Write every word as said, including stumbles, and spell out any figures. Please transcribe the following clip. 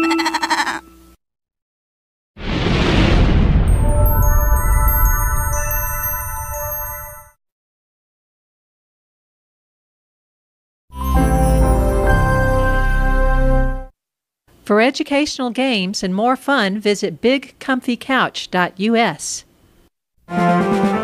For educational games and more fun, visit big comfy couch dot U S.